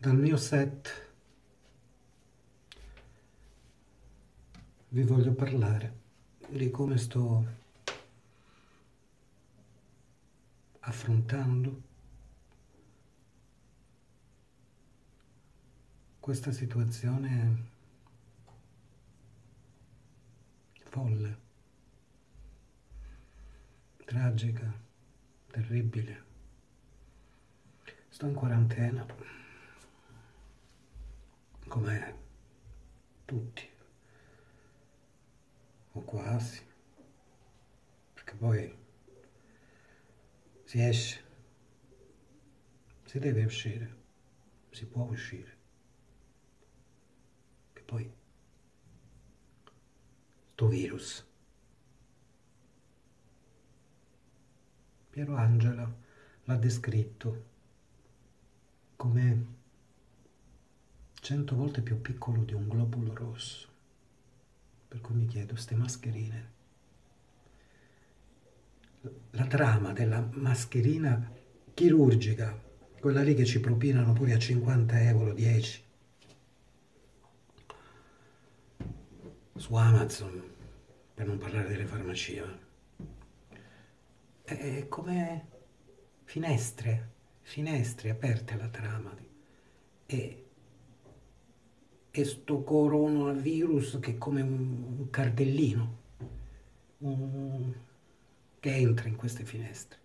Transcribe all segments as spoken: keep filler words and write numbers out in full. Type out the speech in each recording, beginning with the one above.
Dal mio set vi voglio parlare di come sto affrontando questa situazione folle, tragica, terribile. Sto in quarantena, come tutti, o quasi, perché poi si esce, si deve uscire, si può uscire, che poi sto virus. Piero Angela l'ha descritto come cento volte più piccolo di un globulo rosso. Per cui mi chiedo, ste mascherine, la trama della mascherina chirurgica, quella lì che ci propinano pure a cinquanta euro, dieci, su Amazon, per non parlare delle farmacie, è come finestre, finestre aperte alla trama. E e sto coronavirus che è come un cardellino un, che entra in queste finestre.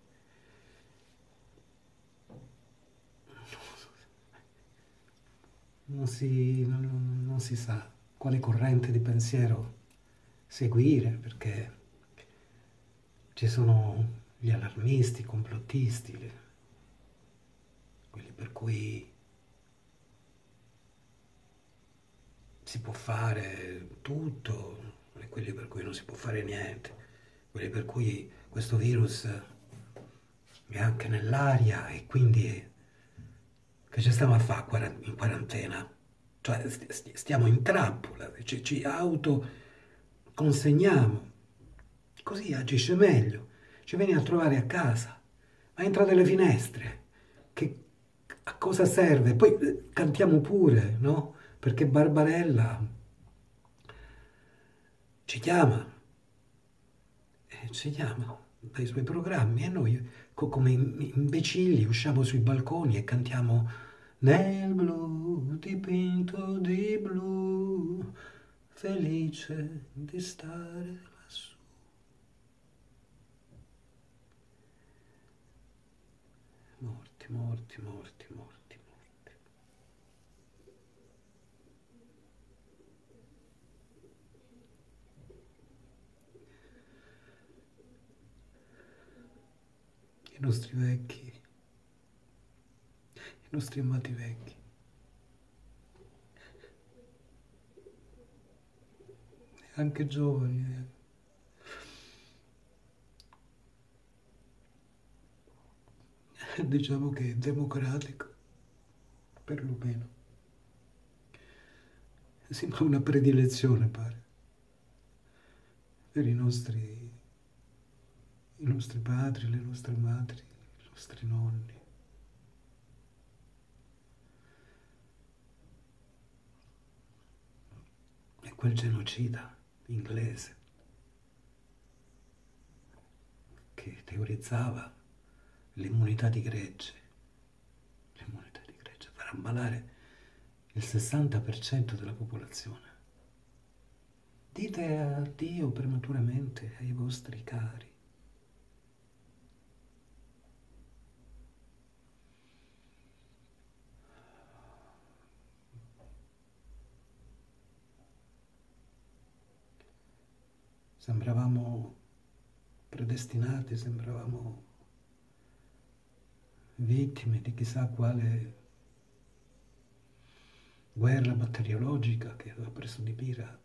Non si, non, non si sa quale corrente di pensiero seguire, perché ci sono gli allarmisti, i complottisti, le, quelli per cui si può fare tutto e quelli per cui non si può fare niente, quelli per cui questo virus è anche nell'aria e quindi che ci stiamo a fare in quarantena? Cioè stiamo in trappola, ci, ci autoconsegniamo, così agisce meglio, ci vieni a trovare a casa, ma entra dalle finestre, che a cosa serve? Poi cantiamo pure, no? Perché Barbarella ci chiama, eh, ci chiama dai suoi programmi e noi co- come imbecilli usciamo sui balconi e cantiamo nel blu dipinto di blu, felice di stare lassù. Morti, morti, morti, morti, morti. I nostri vecchi, i nostri amati vecchi. Anche giovani. Eh. Diciamo che è democratico, perlomeno. Sembra una predilezione, pare, per i nostri, i nostri padri, le nostre madri, i nostri nonni. E quel genocida inglese che teorizzava l'immunità di gregge, l'immunità di gregge, farà ammalare il sessanta per cento della popolazione. Dite addio prematuramente ai vostri cari. Sembravamo predestinati, sembravamo vittime di chissà quale guerra batteriologica che aveva preso di mira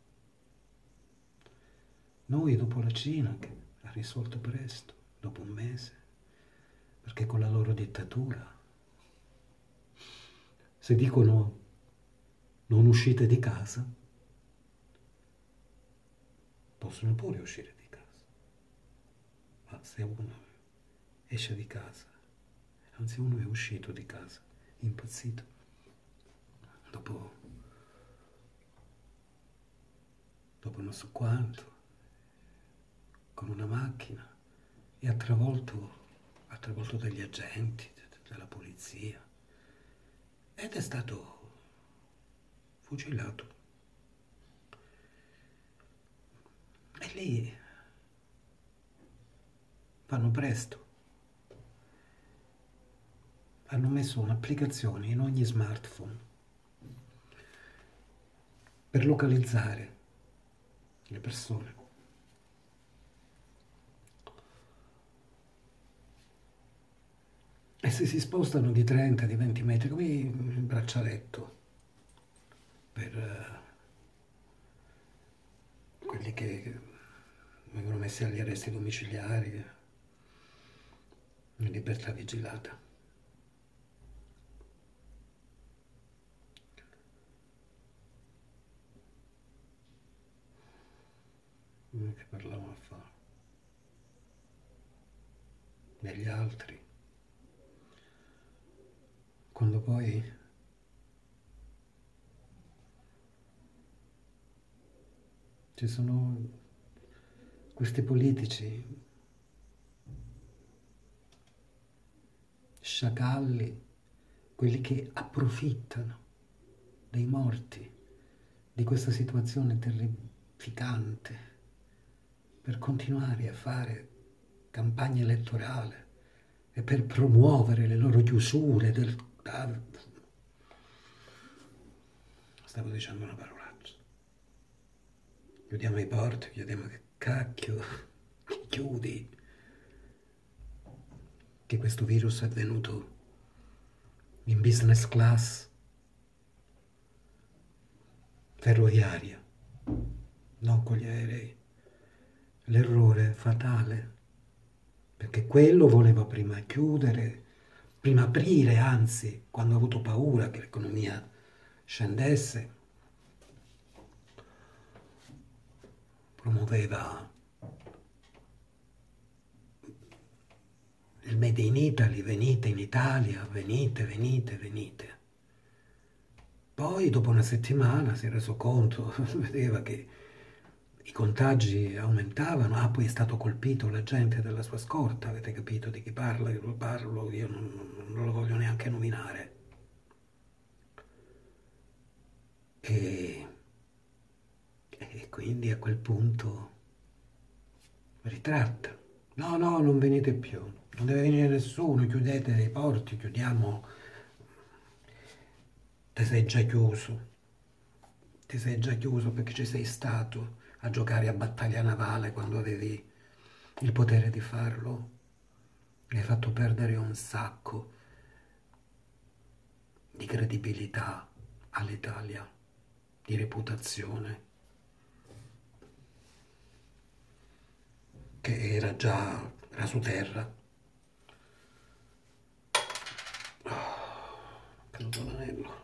noi dopo la Cina, che ha risolto presto, dopo un mese, perché con la loro dittatura, se dicono non uscite di casa, possono pure uscire di casa. Ma se uno esce di casa, anzi uno è uscito di casa, impazzito, dopo, dopo non so quanto, con una macchina e ha travolto, ha travolto degli agenti della polizia ed è stato fucilato. E lì fanno presto. Hanno messo un'applicazione in ogni smartphone per localizzare le persone. E se si spostano di trenta, di venti metri, come il braccialetto per uh, quelli che vengono messi agli arresti domiciliari in libertà vigilata. Che parlavamo a fare degli altri, quando poi ci sono questi politici sciacalli, quelli che approfittano dei morti, di questa situazione terrificante, per continuare a fare campagna elettorale e per promuovere le loro chiusure del... Stavo dicendo una parolaccia. Chiudiamo i porti, chiudiamo che cacchio, chiudi. Che questo virus è venuto in business class ferroviaria, non con gli aerei. L'errore fatale, perché quello voleva prima chiudere, prima aprire, anzi, quando ha avuto paura che l'economia scendesse, promuoveva il Made in Italy, venite in Italia, venite, venite, venite. Poi dopo una settimana si è reso conto, vedeva che i contagi aumentavano, ah poi è stato colpito l'agente della sua scorta, avete capito di chi parla, io parlo, io non, non lo voglio neanche nominare. E, e quindi a quel punto ritratta, no no non venite più, non deve venire nessuno, chiudete i porti, chiudiamo, ti sei già chiuso, ti sei già chiuso perché ci sei stato a giocare a battaglia navale quando avevi il potere di farlo, e hai fatto perdere un sacco di credibilità all'Italia, di reputazione, che era già rasuterra. Oh, caduto l'anello.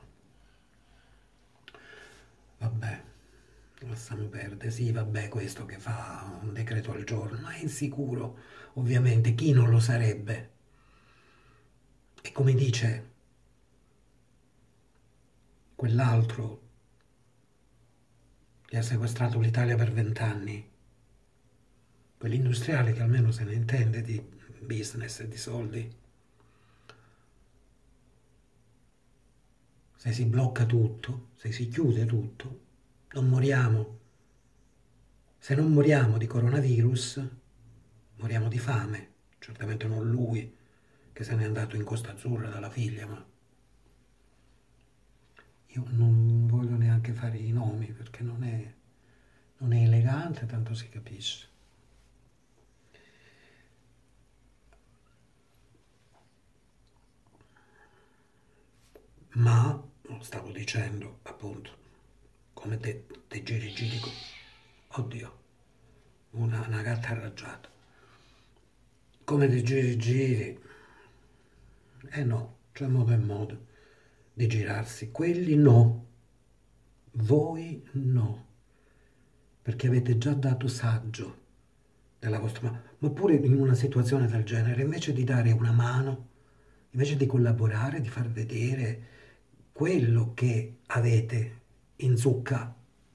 Vabbè. Lasciamo perdere, sì, vabbè, questo che fa un decreto al giorno, ma è insicuro, ovviamente, chi non lo sarebbe? E come dice quell'altro che ha sequestrato l'Italia per vent'anni, quell'industriale che almeno se ne intende di business e di soldi, se si blocca tutto, se si chiude tutto, non moriamo. Se non moriamo di coronavirus, moriamo di fame. Certamente non lui, che se n'è andato in Costa Azzurra dalla figlia, ma io non voglio neanche fare i nomi perché non è, non è elegante, tanto si capisce. Ma, stavo dicendo, appunto, come te, te giri giri, oddio, una, una gatta arraggiata, come te giri giri, eh no, c'è modo e modo di girarsi, quelli no, voi no, perché avete già dato saggio della vostra mano, ma pure in una situazione del genere, invece di dare una mano, invece di collaborare, di far vedere quello che avete in zucca.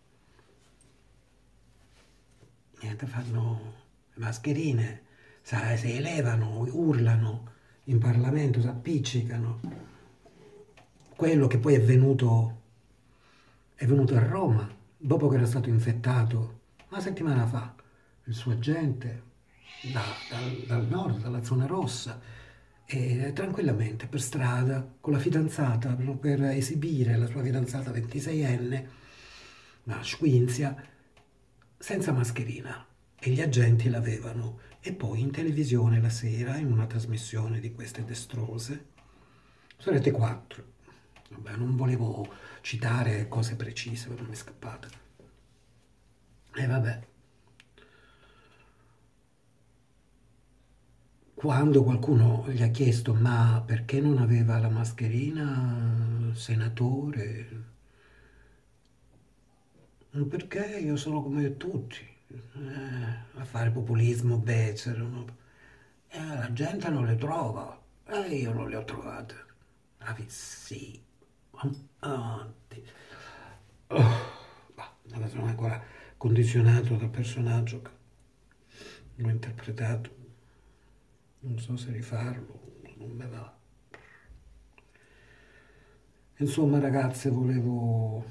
Niente, fanno le mascherine, sa, si elevano, urlano in Parlamento, si appiccicano. Quello che poi è venuto, è venuto a Roma, dopo che era stato infettato una settimana fa, il suo agente da- dal, dal nord, dalla zona rossa, e tranquillamente per strada con la fidanzata per esibire la sua fidanzata ventiseienne, una squinzia, senza mascherina e gli agenti l'avevano. E poi in televisione la sera, in una trasmissione di queste destrose, su Rete quattro. Vabbè, non volevo citare cose precise, ma non mi è scappata. E vabbè, quando qualcuno gli ha chiesto ma perché non aveva la mascherina, senatore, perché io sono come tutti, eh, a fare populismo becero, no? Eh, la gente non le trova, e io non le ho trovate. Ah, sì. Ah, ti- oh, bah, non sono ancora condizionato dal personaggio che l'ho interpretato. Non so se rifarlo, non me va. Insomma, ragazze, volevo,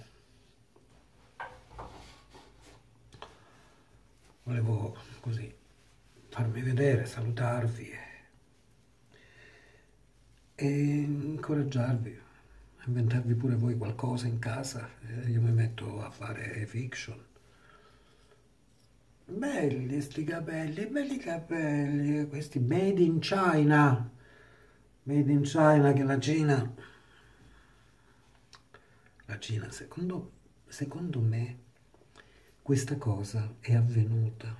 volevo così farmi vedere, salutarvi e, e incoraggiarvi a inventarvi pure voi qualcosa in casa. Eh, io mi metto a fare fiction. Belli sti capelli, belli capelli, questi made in China. Made in China che la Cina, la Cina secondo, secondo me questa cosa è avvenuta.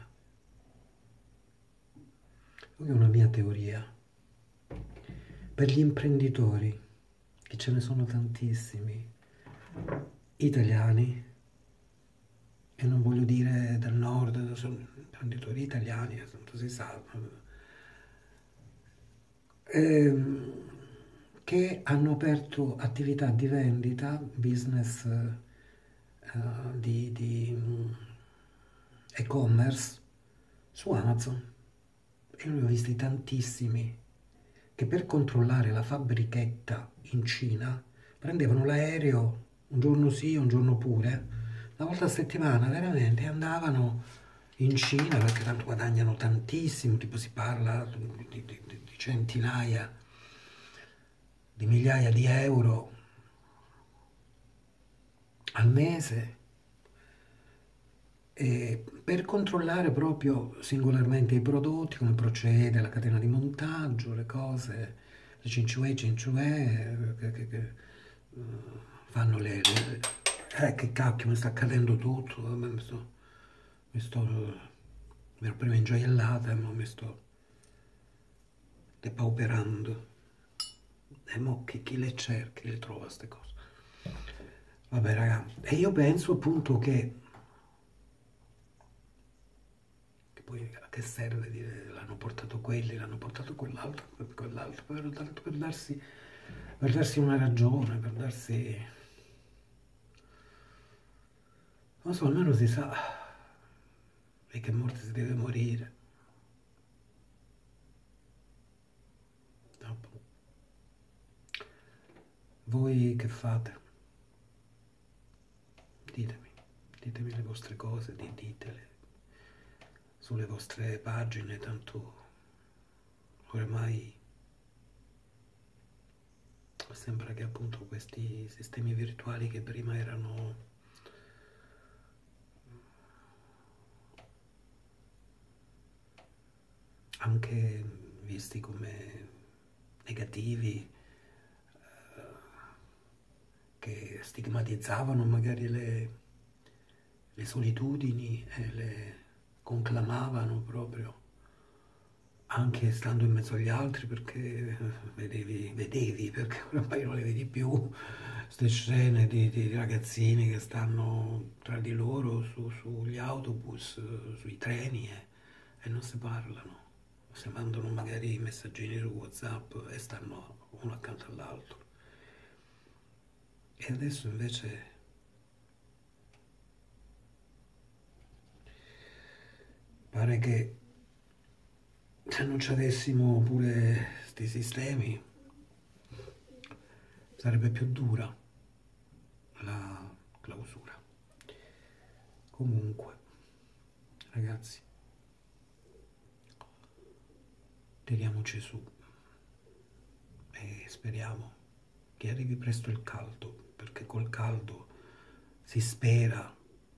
Ho una mia teoria. Per gli imprenditori, che ce ne sono tantissimi, italiani, e non voglio dire del nord, sono imprenditori italiani, tanto si sa, ehm, che hanno aperto attività di vendita, business eh, di, di mm, e-commerce su Amazon. Io ne ho visti tantissimi che per controllare la fabbrichetta in Cina prendevano l'aereo un giorno sì, un giorno pure, una volta a settimana veramente andavano in Cina perché tanto guadagnano tantissimo, tipo si parla di, di- di- di centinaia di migliaia di euro al mese, e per controllare proprio singolarmente i prodotti, come procede la catena di montaggio, le cose, le cinciue, cinciue, che, che- che, eh, fanno le, le- eh, che cacchio, mi sta accadendo tutto, vabbè, mi sto, mi sto, mi ero prima ingioiellata e ora mi sto depauperando. E mo chi, chi le cerca, chi le trova queste cose? Vabbè, raga, e io penso appunto che che poi a che serve dire l'hanno portato quelli, l'hanno portato quell'altro, quell'altro, per, tanto per darsi, per darsi una ragione, per darsi... Non so, almeno si sa e che morte si deve morire. Dopo. Voi che fate? Ditemi, ditemi le vostre cose, di- ditele sulle vostre pagine, tanto oramai sembra che appunto questi sistemi virtuali che prima erano anche visti come negativi, che stigmatizzavano magari le, le solitudini e le conclamavano proprio, anche stando in mezzo agli altri, perché vedevi, vedevi perché ormai non le vedi più, queste scene di, di ragazzini che stanno tra di loro su- sugli autobus, sui treni e, e non si parlano, si mandano magari messaggini su WhatsApp e stanno uno accanto all'altro. E adesso invece pare che se non ci avessimo pure questi sistemi sarebbe più dura la clausura. Comunque, ragazzi, tiriamoci su e speriamo che arrivi presto il caldo, perché col caldo si spera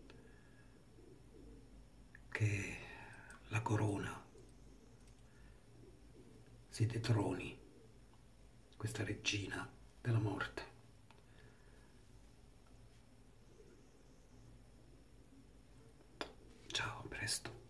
che la corona si detroni, questa regina della morte. Ciao, a presto.